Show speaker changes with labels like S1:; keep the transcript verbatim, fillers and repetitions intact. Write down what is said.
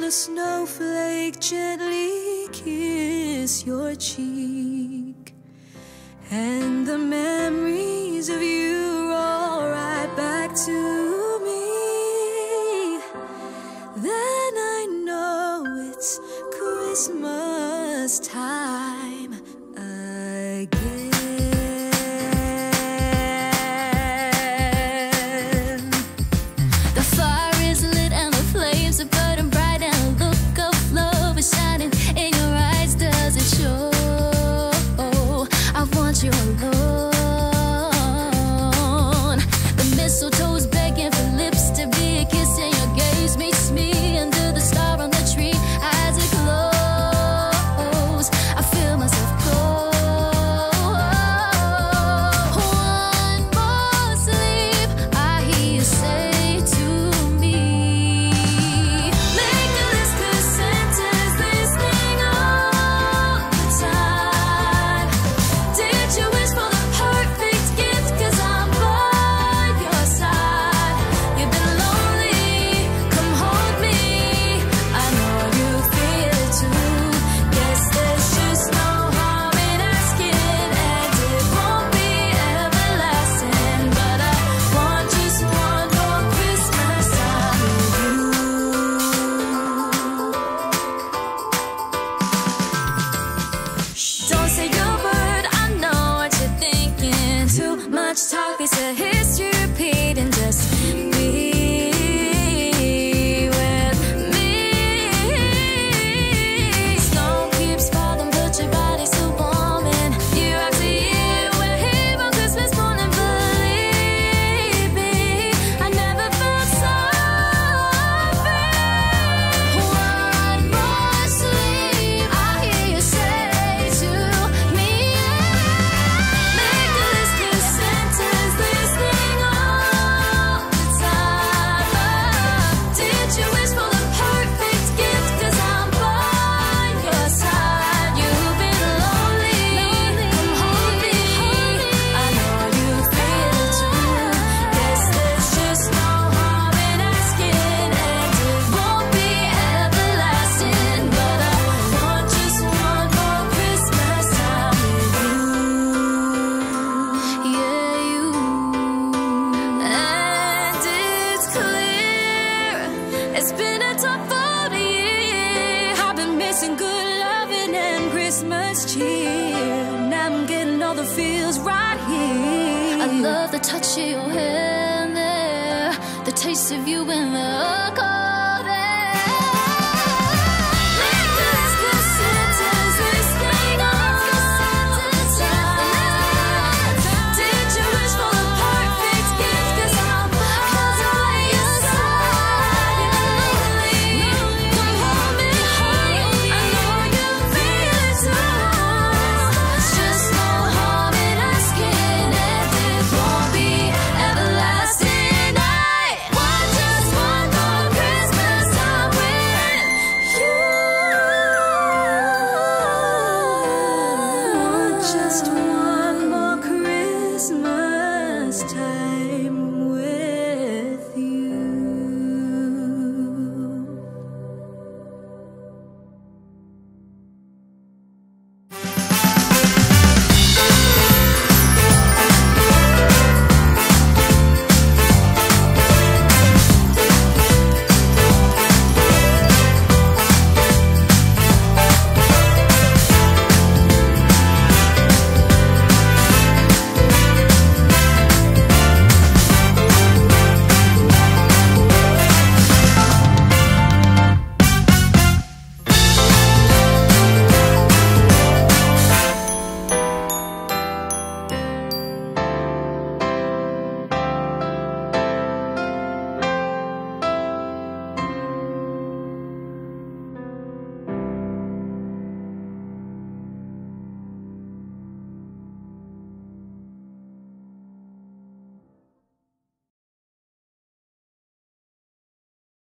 S1: a snowflake gently kiss your cheek, and the memories of you roll right back to me. Then I know it's Christmas time again.
S2: You alone. The mistletoe's begging for lips to be a kiss, and your gaze meets me under the star on the tree. As it glows, I feel myself go. One more sleep, I hear you say to me. Make a list 'cause Santa's listening all the time. Did you wish for the perfect gift? 'Cause I'm by your side. You've been lonely, come hold me. I know you feel it too. Guess there's just no harm in asking, and it won't be everlasting. But I want just one more Christmas time with you. Don't say your word, I know what you're thinking. Too much talk is a history repeating. Just be with me. Snow keeps falling, but your body's still warm. And year after year, we're here on Christmas morning. Believe me, I never felt so free. One more sleep, I hear you say to me. Make a list 'cause Santa's listening all the time. Did you wish for the perfect gift? 'Cause I'm by your side. You've been lonely, come hold me. I know you feel it too. Guess there's just no harm in asking, and it won't be everlasting. But I want just one more Christmas time with you. Yeah, you. And it's clear it's been a tough old year. I've been missing good loving and Christmas cheer. Now I'm getting all the feels right here. I love the touch of your hand there, the taste of you in the car.